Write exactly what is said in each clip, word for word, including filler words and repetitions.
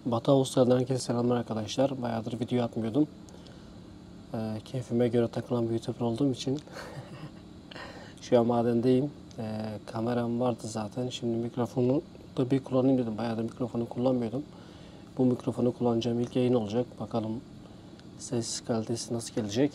Batı Avustralya'dan herkese selamlar arkadaşlar. Bayağıdır video atmıyordum. Ee, keyfime göre takılan bir YouTuber olduğum için şu an madendeyim. Ee, kameram vardı zaten. Şimdi mikrofonu da bir kullanayım dedim. Bayağıdır mikrofonu kullanmıyordum. Bu mikrofonu kullanacağım ilk yayın olacak. Bakalım ses kalitesi nasıl gelecek.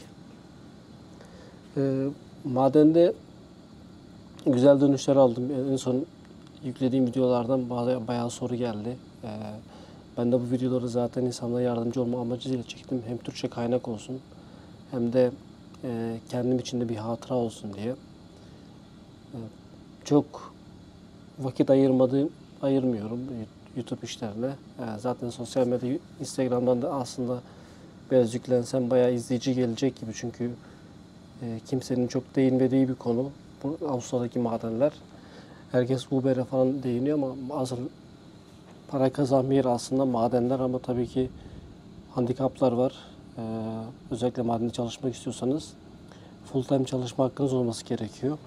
Ee, madende güzel dönüşler aldım. En son yüklediğim videolardan bayağı, bayağı soru geldi. Ee, Ben de bu videoları zaten insanlara yardımcı olma amacıyla çektim. Hem Türkçe kaynak olsun hem de e, kendim için de bir hatıra olsun diye. E, çok vakit ayırmadığım, ayırmıyorum YouTube işlerine. E, zaten sosyal medya, Instagram'dan da aslında biraz yüklensem bayağı izleyici gelecek gibi. Çünkü e, kimsenin çok değinmediği bir konu. Bu Avustralya'daki madenler. Herkes Uber'e falan değiniyor ama asıl para kazanma yeri aslında madenler, ama tabii ki handikaplar var. Ee, özellikle madende çalışmak istiyorsanız full time çalışma hakkınız olması gerekiyor.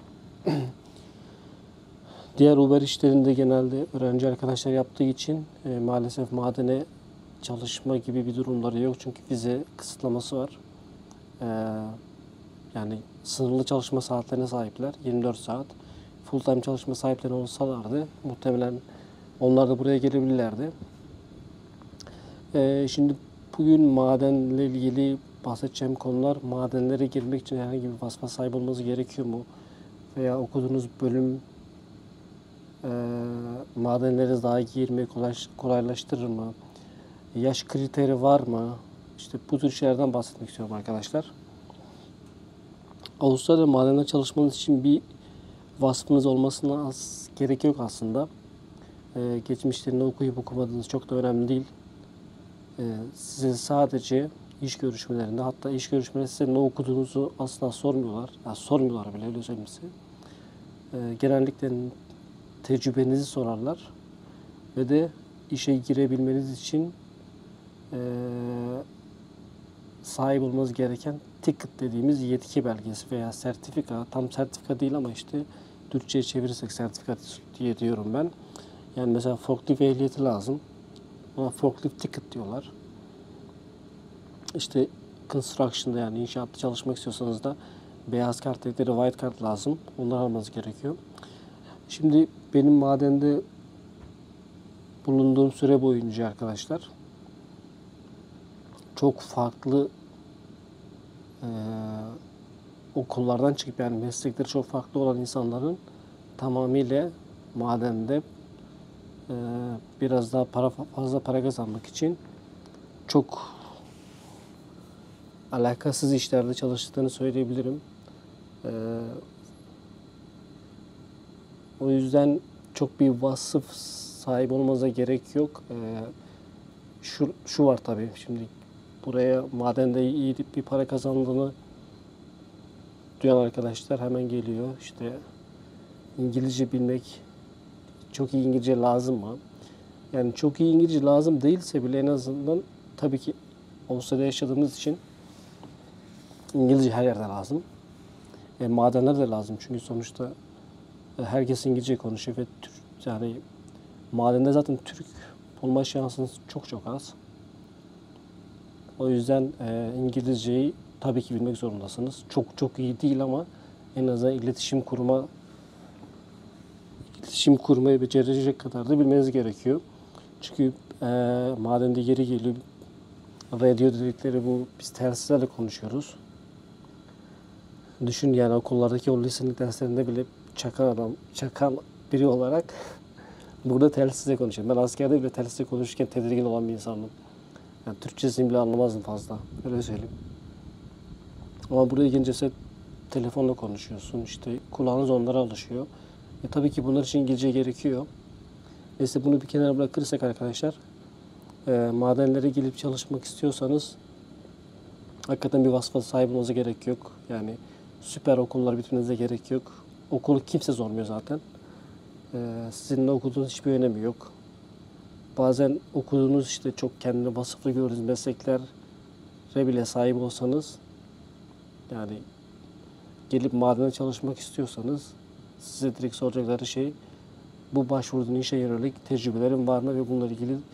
Diğer Uber işlerinde genelde öğrenci arkadaşlar yaptığı için e, maalesef madene çalışma gibi bir durumları yok. Çünkü vize kısıtlaması var. Ee, yani sınırlı çalışma saatlerine sahipler. yirmi dört saat. Full time çalışma sahipleri olsalardı muhtemelen onlar da buraya gelebilirlerdi. Ee, şimdi bugün madenle ilgili bahsedeceğim konular: madenlere girmek için herhangi bir vasfa sahip olması gerekiyor mu? Veya okuduğunuz bölüm e, madenlere daha girmeyi kolay, kolaylaştırır mı? Yaş kriteri var mı? İşte bu tür şeylerden bahsetmek istiyorum arkadaşlar. Avustralya madende çalışmanız için bir vasfınız olmasına az gerek yok aslında. Ee, geçmişlerini okuyup okumadığınız çok da önemli değil. Ee, size sadece iş görüşmelerinde, hatta iş görüşmelerinde size ne okuduğunuzu asla sormuyorlar. Yani sormuyorlar bile, öyle söyleyeyim size. Ee, genellikle tecrübenizi sorarlar ve de işe girebilmeniz için e, sahip olmanız gereken ticket dediğimiz yetki belgesi veya sertifika. Tam sertifika değil ama işte Türkçe'ye çevirirsek sertifika diye diyorum ben. Yani mesela forklift ehliyeti lazım. Ona forklift ticket diyorlar. İşte construction'da, yani inşaatta çalışmak istiyorsanız da beyaz kart dedikleri white kart lazım. Onları almanız gerekiyor. Şimdi benim madende bulunduğum süre boyunca arkadaşlar çok farklı e, okullardan çıkıp, yani meslekleri çok farklı olan insanların tamamıyla madende e, biraz daha para fazla para kazanmak için çok alakasız işlerde çalıştığını söyleyebilirim. Ee, o yüzden çok bir vasıf sahip olmanıza gerek yok. Ee, şu, şu var tabii, şimdi buraya madende iyi bir para kazandığını duyan arkadaşlar hemen geliyor. İşte İngilizce bilmek, çok iyi İngilizce lazım mı? Yani çok iyi İngilizce lazım değilse bile en azından, tabii ki Avustralya'da yaşadığımız için İngilizce her yerde lazım. E, madenler de lazım çünkü sonuçta e, herkes İngilizce konuşuyor ve Türk, yani madende zaten Türk olma şansınız çok çok az. O yüzden e, İngilizceyi tabii ki bilmek zorundasınız. Çok çok iyi değil ama en azından iletişim kurma iletişim kurmayı becerecek kadar da bilmeniz gerekiyor. Çünkü e, madende yeri geliyor, radio dedikleri bu, biz telsizlerle konuşuyoruz. Düşün, yani okullardaki o listening derslerinde bile çakan adam, çakan biri olarak burada telsizle konuşuyorum. Ben askerde bile telsizle konuşurken tedirgin olan bir insandım. Yani Türkçesini bile anlamazdım fazla. Öyle söyleyeyim. Ama buraya gelince ise telefonla konuşuyorsun. İşte kulağınız onlara alışıyor. E tabii ki bunlar için İngilizce gerekiyor. Neyse, bunu bir kenara bırakırsak arkadaşlar, e, madenlere gelip çalışmak istiyorsanız hakikaten bir vasfa sahip olmanıza gerek yok. Yani süper okullar bitirmenize gerek yok. Okulu kimse sormuyor zaten. Ee, sizin ne okuduğunuz hiçbir önemi yok. Bazen okuduğunuz, işte çok kendini vasıflı gördüğünüz mesleklere bile sahip olsanız, yani gelip madene çalışmak istiyorsanız size direkt soracakları şey, bu başvurduğun işe yönelik tecrübelerin var mı ve bununla ilgili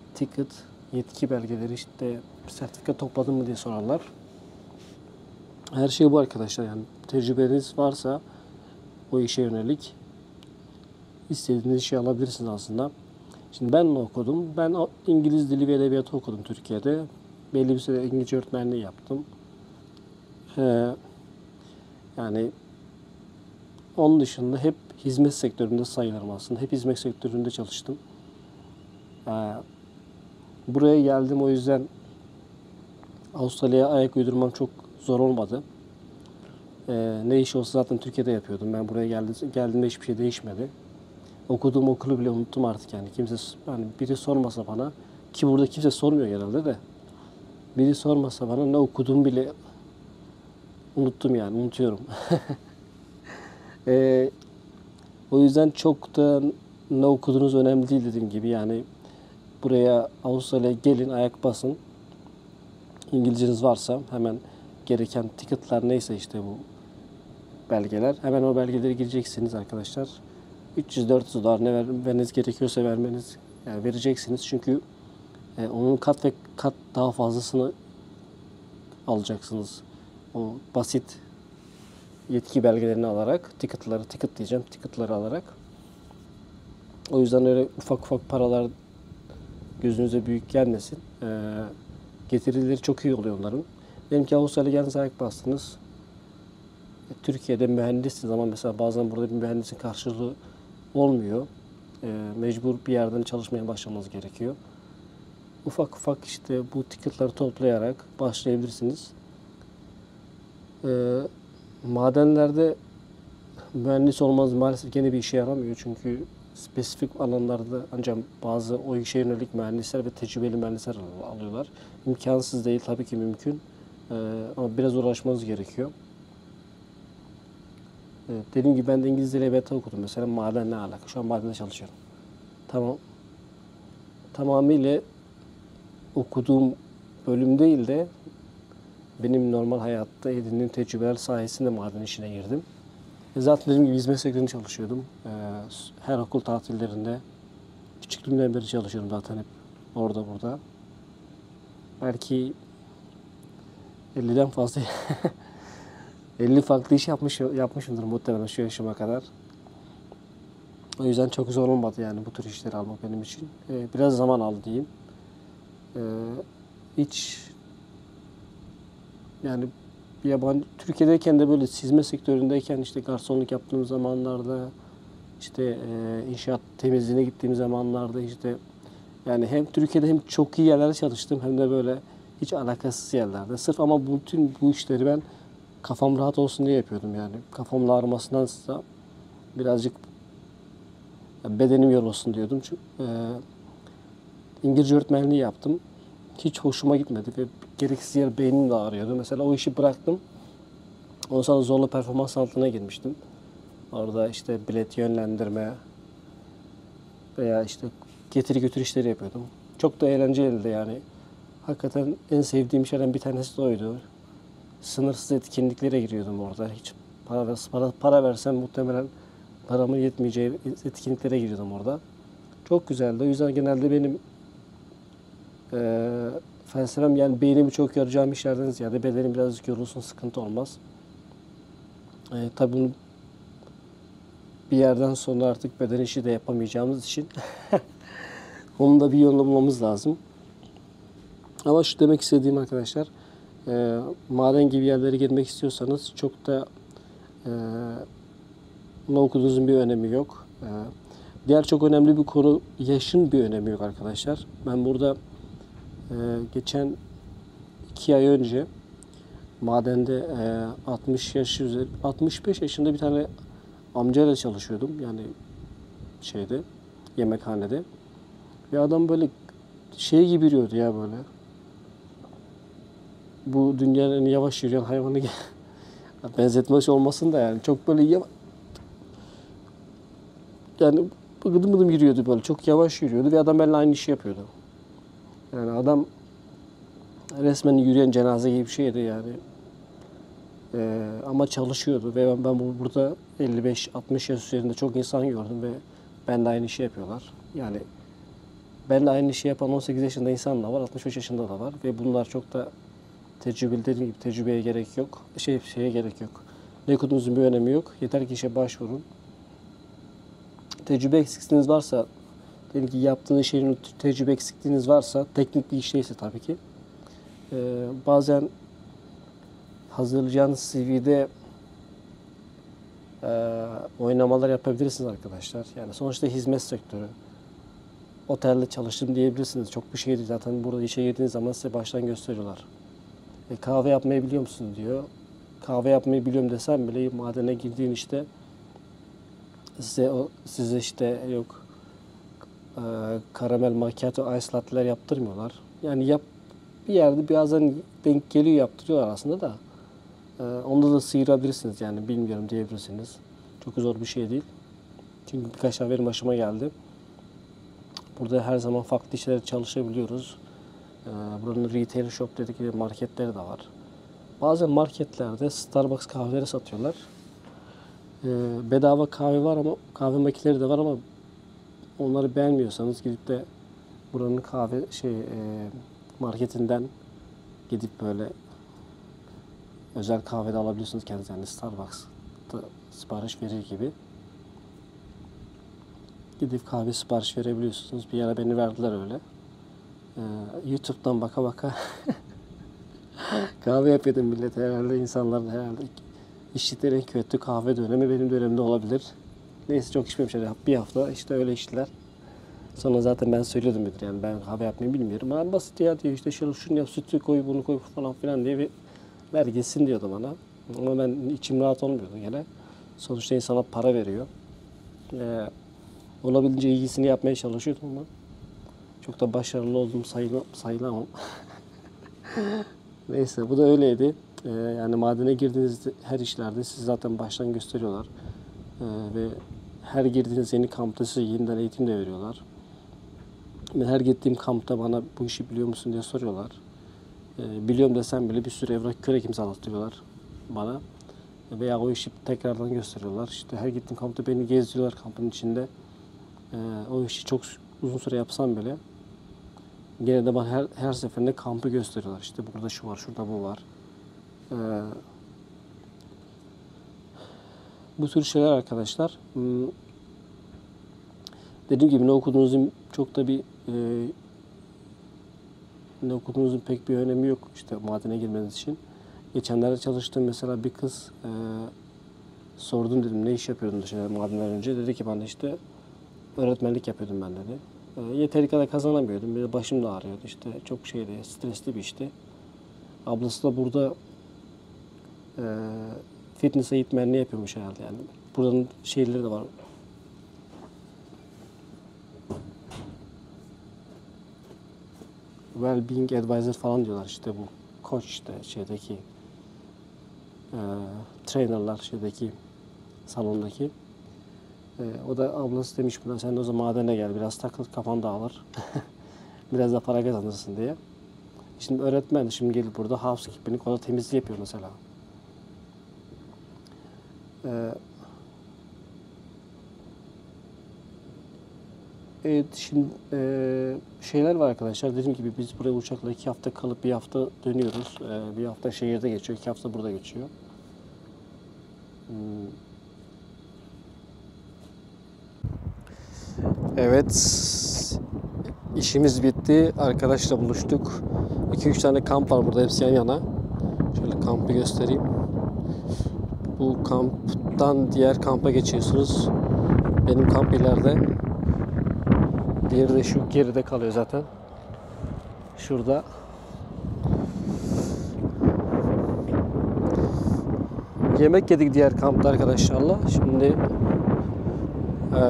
ticket, yetki belgeleri, işte sertifika topladın mı diye sorarlar. Her şey bu arkadaşlar, yani tecrübeniz varsa o işe yönelik istediğiniz işi alabilirsiniz aslında. Şimdi ben ne okudum? Ben İngiliz dili ve edebiyatı okudum Türkiye'de. Belli bir süre İngilizce öğretmenliği yaptım. Ee, yani onun dışında hep hizmet sektöründe sayılırım aslında. Hep hizmet sektöründe çalıştım. Ee, buraya geldim, o yüzden Avustralya'ya ayak uydurmam çok zor olmadı. Ee, ne iş olsa zaten Türkiye'de yapıyordum. Ben buraya geldim, geldiğimde hiçbir şey değişmedi. Okuduğum okulu bile unuttum artık yani. Kimse, yani biri sormasa bana, ki burada kimse sormuyor genelde de. Biri sormasa bana ne okuduğumu bile unuttum yani, unutuyorum. ee, o yüzden çok da ne okuduğunuz önemli değil dediğim gibi. Yani buraya, Avustralya'ya gelin, ayak basın. İngilizceniz varsa hemen gereken ticketlar neyse, işte bu belgeler. Hemen o belgeleri gireceksiniz arkadaşlar. üç yüz dört yüz dolar ne vermeniz gerekiyorsa vermeniz, yani vereceksiniz. Çünkü e, onun kat ve kat daha fazlasını alacaksınız. O basit yetki belgelerini alarak, ticketları, ticket diyeceğim, ticketları alarak. O yüzden öyle ufak ufak paralar gözünüze büyük gelmesin. E, getirileri çok iyi oluyor onların. Benimki Avustralya'ya geldiniz, ayak bastınız. E, Türkiye'de mühendissiniz ama mesela bazen burada bir mühendisin karşılığı olmuyor. E, mecbur bir yerden çalışmaya başlamanız gerekiyor. Ufak ufak işte bu ticketları toplayarak başlayabilirsiniz. E, madenlerde mühendis olmanız maalesef gene bir işe yaramıyor. Çünkü spesifik alanlarda ancak bazı o işe yönelik mühendisler ve tecrübeli mühendisler alıyorlar. İmkansız değil, tabii ki mümkün. E, ama biraz uğraşmanız gerekiyor. Evet, dediğim gibi ben de İngilizce ile edebiyatı okudum. Mesela maden ne alaka? Şu an madende çalışıyorum. Tamam. Tamamıyla okuduğum bölüm değil de benim normal hayatta edindiğim tecrübeler sayesinde maden işine girdim. E zaten dediğim gibi hizmet sektöründe çalışıyordum. Ee, her okul tatillerinde küçüklüğümden beri çalışıyorum zaten, hep orada burada. Belki elliden fazla elli farklı iş yapmış yapmışımdır muhtemelen şu yaşıma kadar. O yüzden çok zor olmadı yani bu tür işleri almak benim için. Ee, biraz zaman aldı diyeyim. Ee, hiç yani yabancı, Türkiye'deyken de böyle hizmet sektöründeyken, işte garsonluk yaptığım zamanlarda, işte e, inşaat temizliğine gittiğim zamanlarda, işte yani hem Türkiye'de hem çok iyi yerlerde çalıştım hem de böyle hiç alakasız yerlerde. Sırf ama bütün bu işleri ben kafam rahat olsun diye yapıyordum yani. Kafamın ağrımasındansa birazcık bedenim yorulsun diyordum. Çünkü e, İngilizce öğretmenliği yaptım. Hiç hoşuma gitmedi ve gereksiz yer beynim de ağrıyordu. Mesela o işi bıraktım. Ondan sonra zorlu performans altına girmiştim. Orada işte bilet yönlendirme veya işte getiri götür işleri yapıyordum. Çok da eğlenceliydi yani. Hakikaten en sevdiğim şeylerden bir tanesi de oydu. Sınırsız etkinliklere giriyordum orada. Hiç para, para, para versem muhtemelen paramın yetmeyeceği etkinliklere giriyordum orada. Çok güzeldi. O yüzden genelde benim e, felsefem, yani beynimi çok yoracağım işlerden ziyade bedenim birazcık yorulsun, sıkıntı olmaz. E, tabii bunu bir yerden sonra artık beden işi de yapamayacağımız için onun da bir yolunu bulmamız lazım. Ama şu demek istediğim arkadaşlar, e, maden gibi yerlere girmek istiyorsanız çok da e, ne okuduğunuzun bir önemi yok. E, diğer çok önemli bir konu, yaşın bir önemi yok arkadaşlar. Ben burada e, geçen iki ay önce madende e, altmış yaş üzeri, altmış beş yaşında bir tane amcayla çalışıyordum. Yani şeyde, yemekhanede. Ve adam böyle şey gibi yürüyordu ya böyle. Bu dünyanın en yavaş yürüyen hayvanı benzetmesi olmasın da yani. Çok böyle yavaş, yani gıdım gıdım yürüyordu böyle. Çok yavaş yürüyordu ve adam benimle aynı işi yapıyordu. Yani adam resmen yürüyen cenaze gibi bir şeydi yani. Ee, ama çalışıyordu ve ben, ben burada elli beş altmış yaş üzerinde çok insan gördüm ve ben de aynı işi yapıyorlar. Yani Ben de aynı işi yapan on sekiz yaşında insan da var, altmış beş yaşında da var ve bunlar çok da tecrübeli, dediğim gibi tecrübeye gerek yok. Şey şeye gerek yok. Ne okuduğunuzun bir önemi yok. Yeter ki işe başvurun. Tecrübe eksikliğiniz varsa, diyelim ki yaptığınız şeyin tecrübe eksikliğiniz varsa, teknik bir işteyse tabii ki. Ee, bazen hazırlayacağınız C V'de e, oynamalar yapabilirsiniz arkadaşlar. Yani sonuçta hizmet sektörü. Otelde çalıştım diyebilirsiniz. Çok bir şey değil. Zaten burada işe girdiğiniz zaman size baştan gösteriyorlar. E, kahve yapmayı biliyor musun diyor. Kahve yapmayı biliyorum desem bile madene girdiğin işte size o size işte yok e, karamel macchiato ice latte'ler yaptırmıyorlar. Yani yap bir yerde bazen denk geliyor, yaptırıyorlar aslında da. E, onda da sıyırabilirsiniz yani, bilmiyorum diyebilirsiniz. Çok zor bir şey değil. Çünkü birkaç tane benim başıma geldi. Burada her zaman farklı işlerde çalışabiliyoruz. Ee, buranın retail shop dedikleri marketleri de var. Bazen marketlerde Starbucks kahveleri satıyorlar. Ee, bedava kahve var ama kahve makineleri de var ama onları beğenmiyorsanız gidip de buranın kahve şey e, marketinden gidip böyle özel kahve de alabiliyorsunuz kendinize. Yani Starbucks'ta sipariş verir gibi. Gidip kahve sipariş verebiliyorsunuz. Bir ara beni verdiler öyle. Ee, YouTube'dan baka baka kahve yapıyordum millete herhalde. İnsanlar da herhalde içtikleri en kötü kahve dönemi benim dönemimde olabilir. Neyse çok içmemişler. Bir hafta işte öyle içtiler. Sonra zaten ben söylüyordum müdür, yani ben kahve yapmayı bilmiyorum. Ama basit ya diyor, işte şunu, şunu yap, sütü koy, bunu koy falan filan diye bir ver gitsin diyordu bana. Ama ben içim rahat olmuyordu gene. Sonuçta insana para veriyor. Ee, olabildiğince iyisini yapmaya çalışıyordum ama çok da başarılı olduğum sayılam sayılamam. Neyse bu da öyleydi. Ee, yani madene girdiğiniz her işlerde sizi zaten baştan gösteriyorlar. Ee, ve her girdiğiniz yeni kampta size yeniden eğitim de veriyorlar. Ben her gittiğim kampta bana bu işi biliyor musun diye soruyorlar. Ee, biliyorum desem bile bir sürü evrak kürek imzalattırıyorlar bana. Veya o işi tekrardan gösteriyorlar. İşte her gittiğim kampta beni gezdiriyorlar kampın içinde. Ee, o işi çok uzun süre yapsam bile gene de bana her, her seferinde kampı gösteriyorlar. İşte burada şu var, şurada bu var. Ee, bu tür şeyler arkadaşlar. Hmm, dediğim gibi ne okuduğunuzun çok da bir e, ne okuduğunuzun pek bir önemi yok işte madene girmeniz için. Geçenlerde çalıştığım mesela bir kız e, sordum, dedim ne iş yapıyordun dışarı madenden önce. Dedi ki bana işte öğretmenlik yapıyordum ben dedi. E, yeteri kadar kazanamıyordum. Bir de başım da ağrıyordu işte. Çok şeydi, stresli bir işti. Ablası da burada e, fitness eğitmenliği yapıyormuş herhalde yani. Buranın şeyleri de var. Well-being advisor falan diyorlar işte, bu koç işte şeydeki e, trainerlar şeydeki salondaki. E, o da ablası demiş buna, sen de o zaman madene gel, biraz takıl, kafan dağılır. Biraz da para kazanırsın diye. Şimdi öğretmen şimdi gelip burada housekeeping, o da temizlik yapıyor mesela. E, Evet, şimdi e, şeyler var arkadaşlar. Dediğim gibi biz buraya uçakla iki hafta kalıp bir hafta dönüyoruz. E, bir hafta şehirde geçiyor, iki hafta burada geçiyor. Hmm. Evet, işimiz bitti. Arkadaşla buluştuk. iki üç tane kamp var burada, hepsi yan yana. Şöyle kampı göstereyim. Bu kamptan diğer kampa geçiyorsunuz. Benim kamp ileride. Diğeri de şu geride kalıyor zaten. Şurada. Yemek yedik diğer kampta arkadaşlarla. Şimdi e,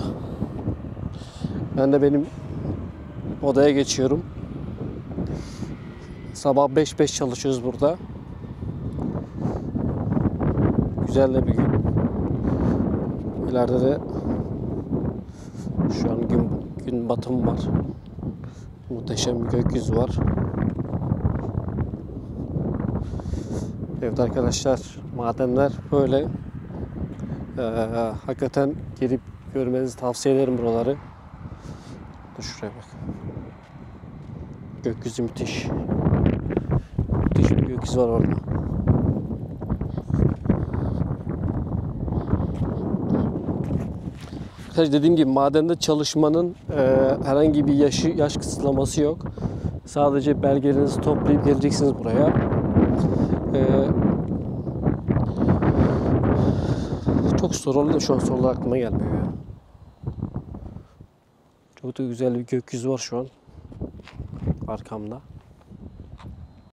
ben de benim odaya geçiyorum. Sabah beş beş çalışıyoruz burada. Güzel de bir gün. İleride de şu an gün gün batımı var. Muhteşem bir gökyüzü var. Evet arkadaşlar, madenler böyle. Ee, hakikaten gelip görmenizi tavsiye ederim buraları. Dur şuraya bak. Gökyüzü müthiş. Müthiş bir gökyüzü var orada. Dediğim gibi madende çalışmanın e, herhangi bir yaşı, yaş kısıtlaması yok. Sadece belgelerinizi toplayıp geleceksiniz buraya. E, çok sorulı da şu an sorular aklıma gelmiyor ya. Çok da güzel bir gökyüzü var şu an arkamda.